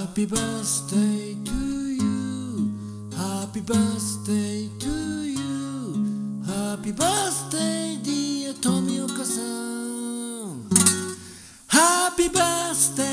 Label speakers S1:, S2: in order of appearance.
S1: Happy birthday to you. Happy birthday to you. Happy birthday dear 富岡さん。Happy birthday